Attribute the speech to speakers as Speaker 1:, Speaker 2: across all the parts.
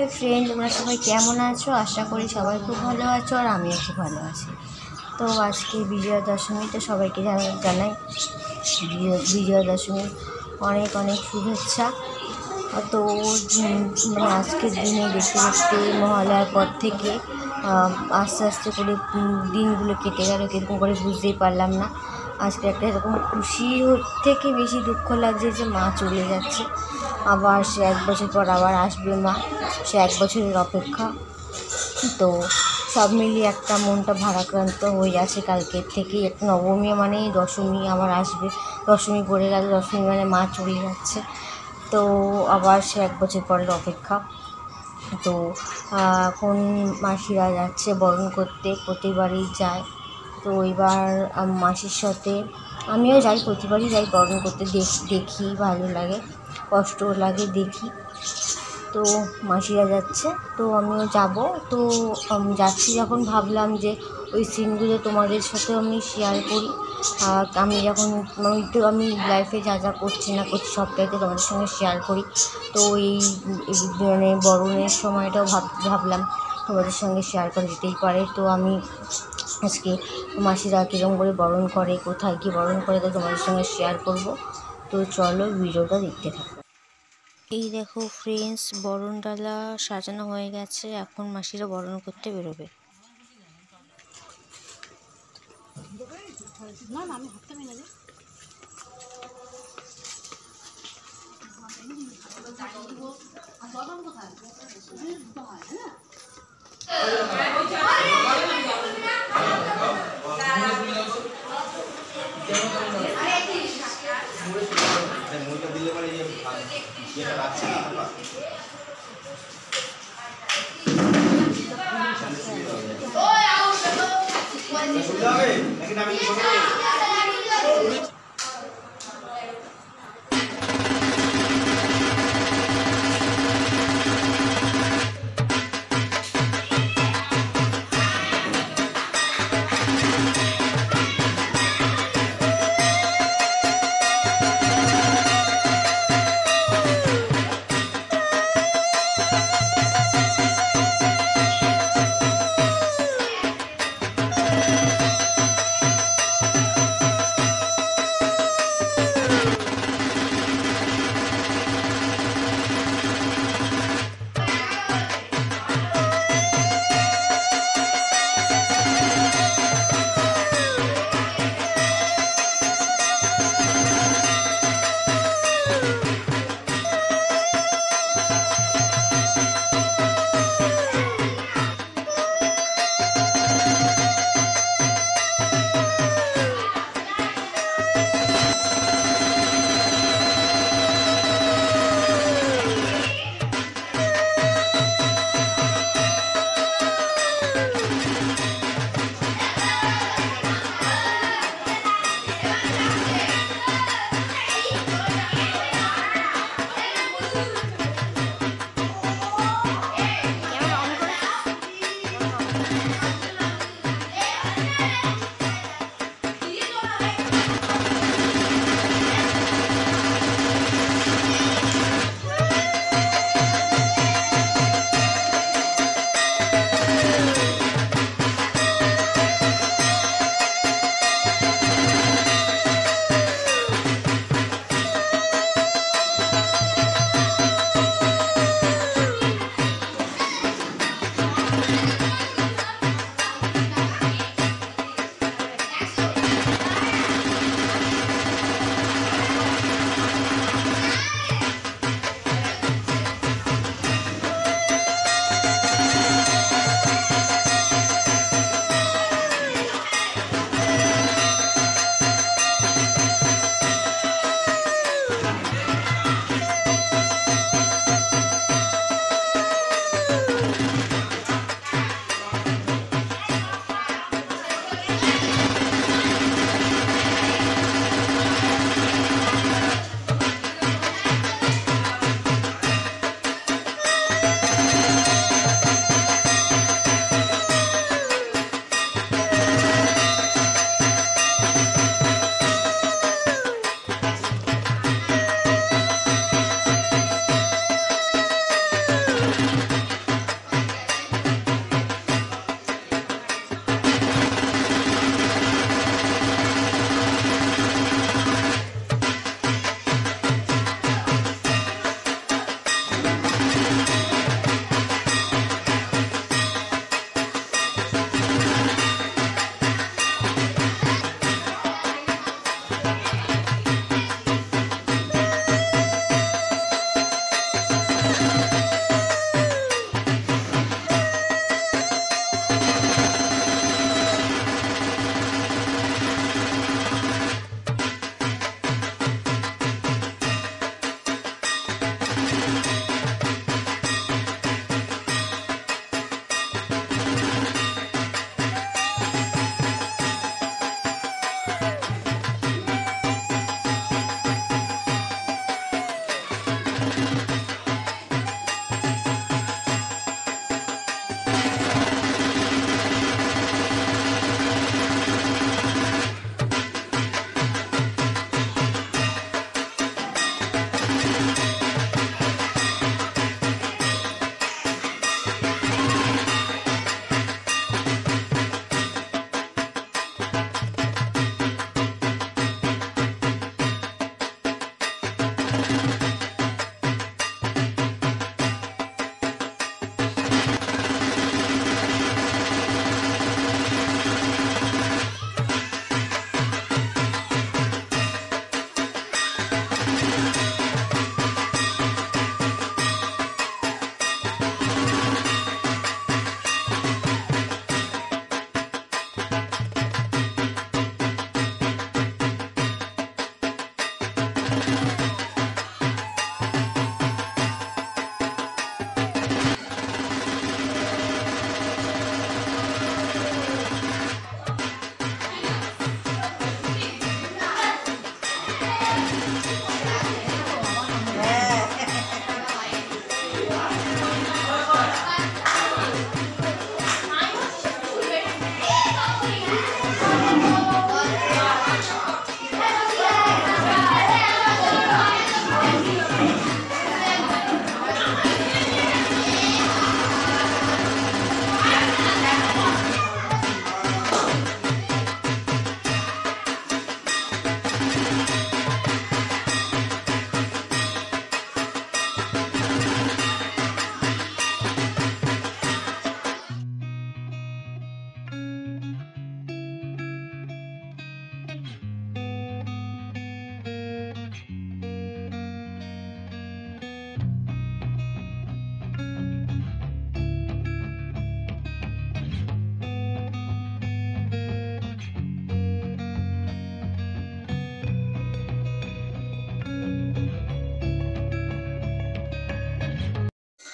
Speaker 1: Hi friend, তোমরা সবাই কেমন আছো? আশা করি সবাই খুব ভালো আছো আর আমিও খুব ভালো আছি। তো আজকে বিজয়া দশমী, তো সবাইকে জানাই বিজয়া দশমী অনেক অনেক শুভেচ্ছা। তো মানে আজকের দিনে দেখতে দেখতে মহালয়ার পর থেকে আস্তে আস্তে করে দিনগুলো কেটে গেল, কীরকম করে বুঝতেই পারলাম না। আজকে একটা এরকম খুশি থেকে বেশি দুঃখ লাগছে যে মা চলে যাচ্ছে। আবার সে 1 বছর পর আবার আসবে মা, সে 1 বছরের অপেক্ষা। তো সব মিলিয়ে একটা মনটা ভারাক্রান্ত হয়ে আছে কালকের থেকেই। একটা নবমী মানেই দশমী আবার আসবে, দশমী পড়ে গেল, দশমী মানে মা চলে যাচ্ছে। তো আবার সে 1 বছর পরের অপেক্ষা। তো এখন মাসিরা যাচ্ছে বরণ করতে, প্রতিবারই যায়। তো এবার মাসির সাথে আমিও যাই, প্রতিবারই যাই বরণ করতে, দেখি ভালো লাগে, কষ্টও লাগে দেখি। তো মাসিরা যাচ্ছে, তো আমিও যাব। তো যাচ্ছি যখন ভাবলাম যে ওই সিনগুলো তোমাদের সাথেও আমি শেয়ার করি। আমি যখন আমি লাইফে যা যা করছি না করছি সবটাই তো তোমাদের সঙ্গে শেয়ার করি। তো এই মানে বরণের সময়টাও ভাবলাম তোমাদের সঙ্গে শেয়ার করা যেতেই পারে। তো আমি আজকে মাসিরা কীরকম করে বরণ করে, কোথায় কী বরণ করে, তো তোমাদের সঙ্গে শেয়ার করব। তো চলো ভিডিওটা দেখতে থাকো। এই দেখো ফ্রেন্ডস, বরণ ডালা সাজানো হয়ে গেছে, এখন মাসিরা বরণ করতে বেরোবে।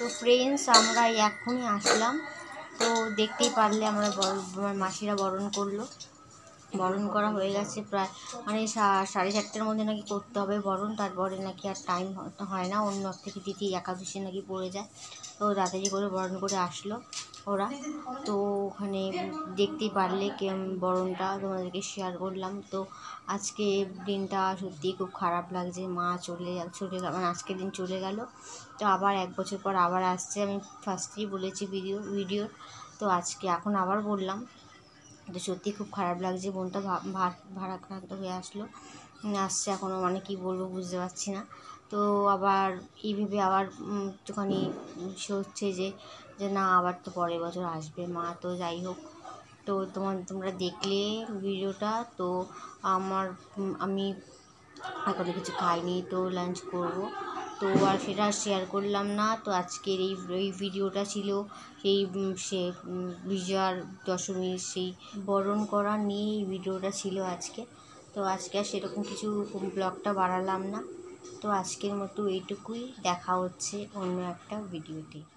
Speaker 1: ফ্রেন্ডস, আমরা এখনই আসলাম। তো দেখতেই পারলে আমরা আমার মাসিরা বরণ করা হয়ে গেছে প্রায়, মানে 4:30টার মধ্যে নাকি করতে হবে বরণ, তারপরে নাকি আর টাইম হয় না, অন্য থেকে তিথি একাদশী নাকি পড়ে যায়। তো তাড়াতাড়ি করে বরণ করে আসলো ওরা। তো ওখানে দেখতেই পারলে বরণটা তোমাদেরকে শেয়ার করলাম। তো আজকে দিনটা সত্যিই খুব খারাপ লাগছে, মা চলে মানে আজকের দিন চলে গেল। তো আবার 1 বছর পর আবার আসছে, আমি ফার্স্টেই বলেছি ভিডিওর। তো আজকে এখন আবার বললাম, তো সত্যি খুব খারাপ লাগছে, বোনটা ভারাক্রান্ত হয়ে আসছে এখনও, মানে কি বলবো বুঝতে পারছি না। তো আবার এই ভেবে আবার একটুখানি হচ্ছে যে না, আবার তো পরের বছর আসবে মা। তো যাই হোক, তো তোমরা দেখলে ভিডিওটা। তো আমি এখনো কিছু খাইনি, তো লাঞ্চ করব, তো আর সেটা শেয়ার করলাম না। তো আজকের এই ভিডিওটা ছিল বিজয়া দশমীর সেই বরণ করা নিয়ে এই ভিডিওটা ছিল আজকে। তো আজকে আর সেরকম কিছু ব্লগটা বাড়ালাম না। তো আজকের মতো এইটুকুই, দেখা হচ্ছে অন্য একটা ভিডিওতে।